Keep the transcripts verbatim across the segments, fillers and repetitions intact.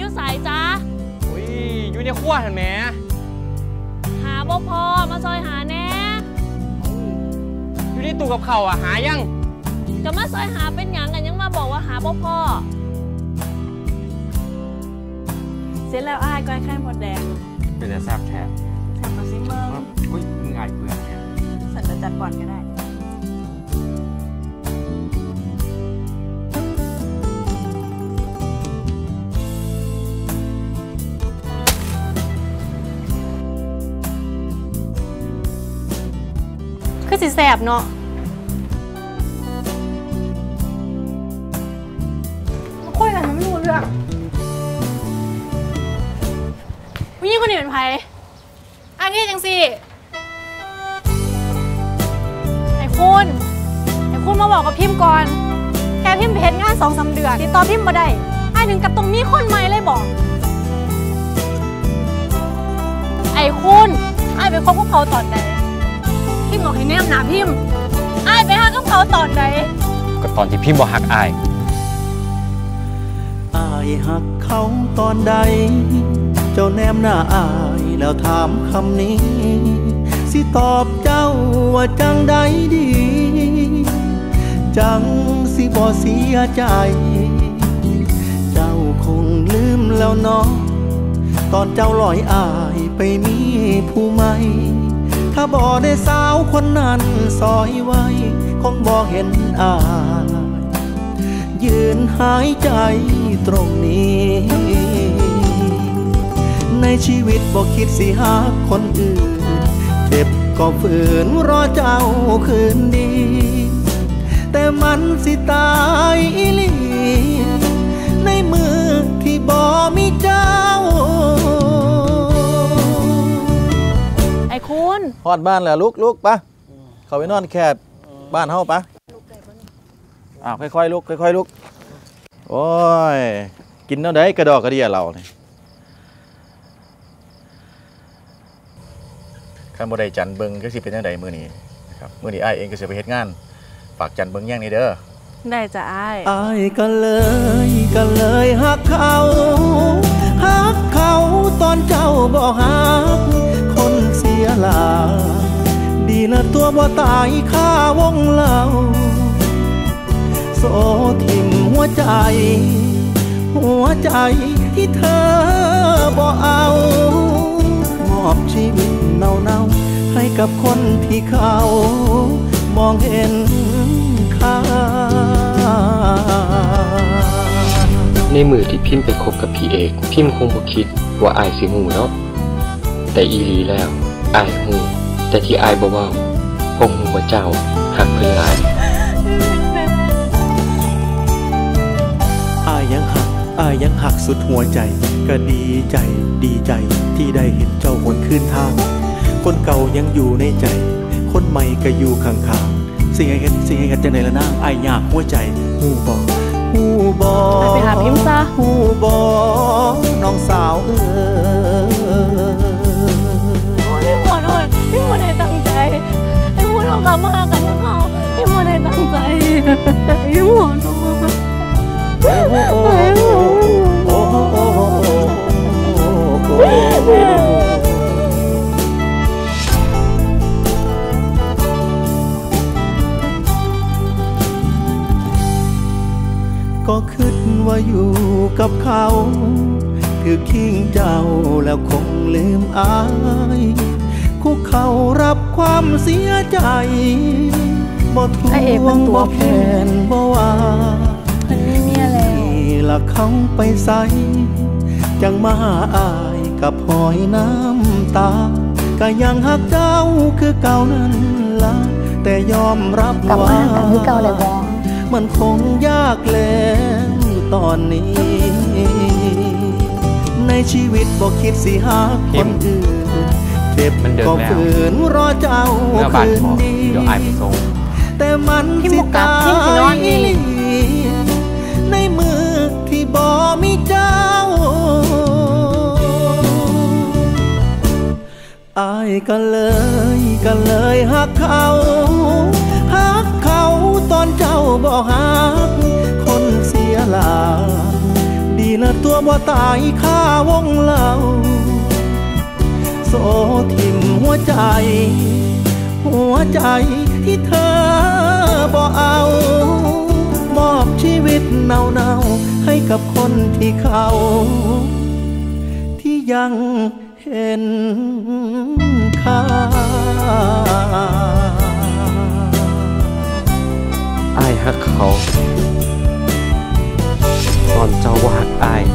อยู่สายจ้าอุ้ยอยู่ในครัวเห็นไหมหาบ่พอมาซอยหาแน่อยู่ในตู้กับเขาอ่ะหายังก็มาซอยหาเป็นหยังกันยังมาบอกว่าหาบ่พอเสร็จแล้วอ้ายก้อยไข่หมดแดงเป็นแต่แซ่บแท้แซ่บมาซิเมอร์อุ้ยมึงอายเปลือกเนี่ยสันจะจัดก่อนก็ได้คือสิแสบเนาะมาคุยกันไม่รู้เรื่องผู้หญิงคนนี้เป็นไผอันนี้จังสิไอ้คุณไอ้คุณมาบอกกับพิมพ์ก่อนแค่พิมพ์เพจงานสองสามเดือนติดต่อพิมพ์มาได้ให้ถึงกับตรงนี้คนใหม่เลยบอกไอ้คุณไอ้ไปคบกับเขาตอนใดพิมพ์บอกให้แนมหนาพิมพ์ไอ้ไปหากับเขาตอนใดก็ตอนที่พิมพ์บอกหักอ้ายอ้ายหักเขาตอนใดเจ้าแนมหน้าอ้ายแล้วถามคำนี้สิตอบเจ้าว่าจังใดดีจังสิบ่เสียใจเจ้าคงลืมแล้วเนาะตอนเจ้าลอยอ้ายไปมีผู้ใหม่ถ้าบ่ได้สาวคนนั้นซอยไว้คงบ่เห็นอ้ายยืนหายใจตรงนี้ในชีวิตบ่คิดสิหาคนอื่นเจ็บก็ฝืนรอเจ้าคืนดีแต่มันสิตายอีหลีในมือที่บ่มีเจ้าไอ้คุณฮอดบ้านแล้วลุกลุกปะเข้าไปนอนแคบบ้านเฮาปะอ้าวค่อยๆลุกค่อยๆลุกโอ้ยกินเท่าใดกระดอกกระเดียเราเนี่ยขันบ่ได้จันเบิ่งก็สิเป็นจังไดมื้อนี้นะครับมื้อนี้อ้ายเองก็สิไปเฮ็ดงานฝากจันเบิ่งแย่งนี่เด้อได้จ้ะอ้ายอ้ายก็เลยก็เลยฮักเขาฮักเขาตอนเจ้าบ่ฮักคนเสียหลาดีละตัวบ่ตายค่าวงเล่าโซทิ่มหัวใจหัวใจที่เธอบ่เอามอบชีวิตเน่าๆให้กับคนที่เขามองเห็นค่าในมือที่พิมพ์ไปคบกับพี่เอกพิมพ์คงบ่คิดว่าอายสิหูเนาะแต่อีหลีแล้วอายหูแต่ที่อายบ่เว้าคงหูว่าเจ้าหักเพิ่นหลายอายยังหักอายยังหักสุดหัวใจก็ดีใจดีใจที่ได้เห็นเจ้าหวนคืนทางคนเก่ายังอยู่ในใจคนใหม่ก็อยู่ข้างๆสิ่งให้เห็นสิ่งให้เห็นจังได๋ล่ะนางอายอยากหัวใจฮู้บ่ฮู้บ่ไปหาพิมพ์ซะฮู้บ่น้องสาวเอ้ยพี่หมดเลยพี่หมดได้ตั้งใจพี่หมดเอากลับมากันกับเขาพี่หมดได้ตั้งใจพี่หมดก็คิดว่าอยู่กับเขาถือคิงเจ้าแล้วคงลืมอายคุกเขารับความเสียใจบ่ทวงบ่แค้นบ่ว่าคนนี้เมียแล้วนี่ละเขาไปใส่จังมาหาอายกับหอยน้ำตาก็ยังหักเจ้าคือเก่านั้นล่ะแต่ยอมรับว่ามันคงยากแล้วตอนนี้ในชีวิตบอกคิดสิหาคนอื่นเจ็บก็ฝืนรอเจ้าคืนดีแต่มันสิตายในมือที่บ่มีเจ้าอายก็เลยก็เลยหักเขาหักเขาตอนเจ้าบ่ฮักคนเสียหลาดีละละตัวบ่ตายค่าวงเล่าโสทิมหัวใจหัวใจที่เธอบ่เอามอบชีวิตเน่าๆให้กับคนที่เขาที่ยังเห็นค่าอ้ายฮักเขาตอนเจ้าบ่ฮักอ้าย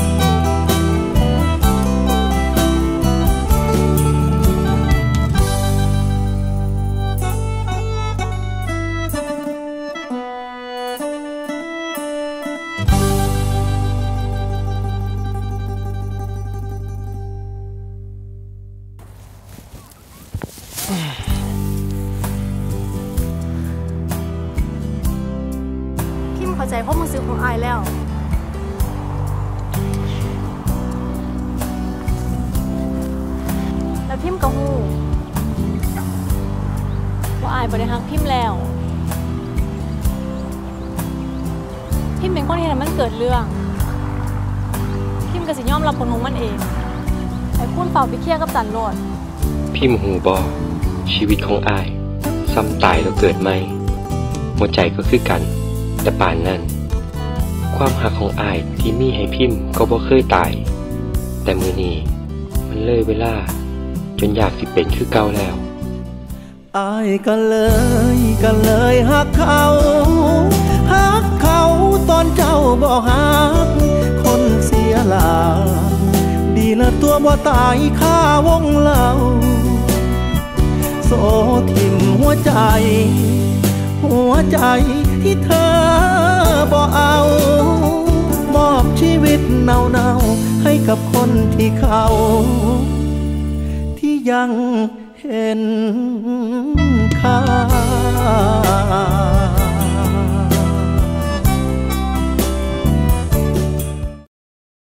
พิมเข้าใจความรู้สึกของอายแล้วแล้วพิมก็ฮู้ว่าอายบ่ได้ฮักพิมแล้ว พิมเป็นคนที่ให้มันเกิดเรื่องพิมก็สิยอมรับผลของมันเองไอ้คุณเป่าไปเคลียร์กับจันโลดพิมพ์หูบอชีวิตของอ้ายซ้ำตายแล้วเกิดใหม่หัวใจก็คือกันแต่ป่านนั้นความหักของอ้ายที่มีให้พิมพ์ก็บ่เคยตายแต่มื้อนี้มันเลยเวลาจนอยากสิเป็นคือเก่าแล้วอายก็เลยก็เลยหักเขาหักเขาตอนเจ้าบ่หักคนเสียหลาดีละตัวบ่ตายค่าวงเล่าโสทิมหัวใจหัวใจที่เธอบ่เอามอบชีวิตเน่าๆให้กับคนที่เขาที่ยังเห็นค่า